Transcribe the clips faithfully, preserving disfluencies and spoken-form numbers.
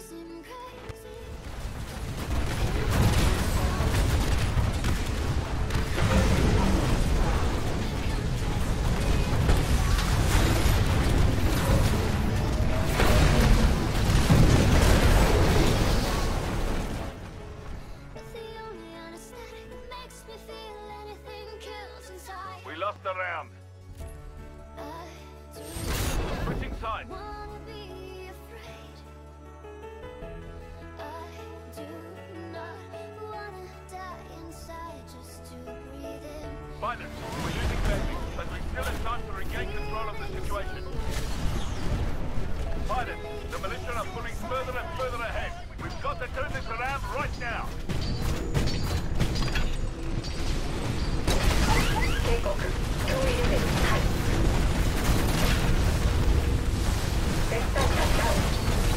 We lost the round. Switching sides. Pilot, we're losing basic, but we still have time to regain control of the situation. Pilot, the militia are pulling further and further ahead. We've got to turn this around right now. 警告、脅威レベルハイ。絶対感ダウン。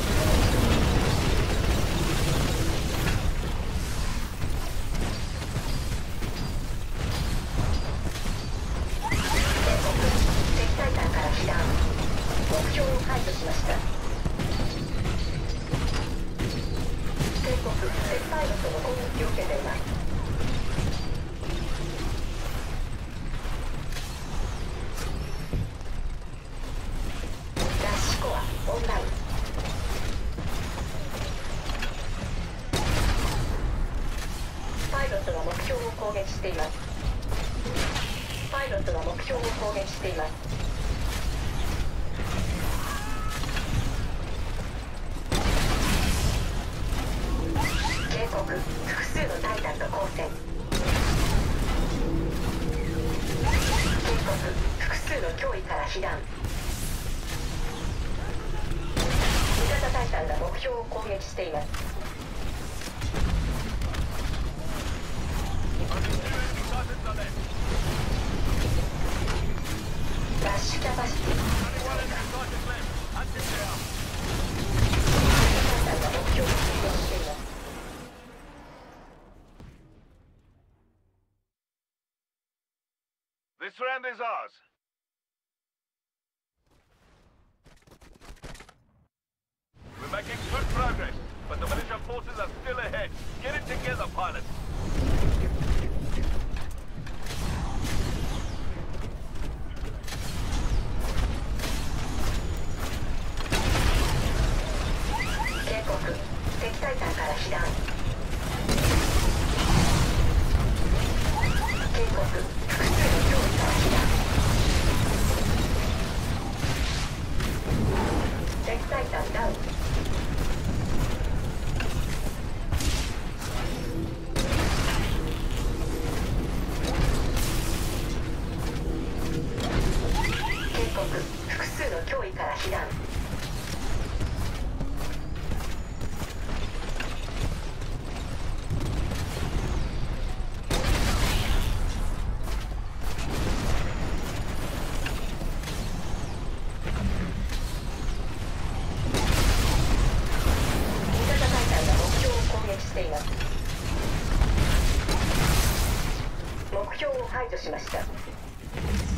警告、敵対艦から避難。目標を排除しました。警告、敵パイロットの攻撃を受けています。パイロットが目標を攻撃しています。パイロットが目標を攻撃しています。警告、複数のタイタンと交戦。警告、複数の脅威から避難。味方タイタンが目標を攻撃しています。ラッシュキャパシティ。 This round is ours. We're making good progress, but the militia forces are still ahead. Get it together, pilots. 警告、敵対艦から避難。警告、複数の脅威から避難。敵対艦ダウン。警告、複数の脅威から避難。しています。目標を排除しました。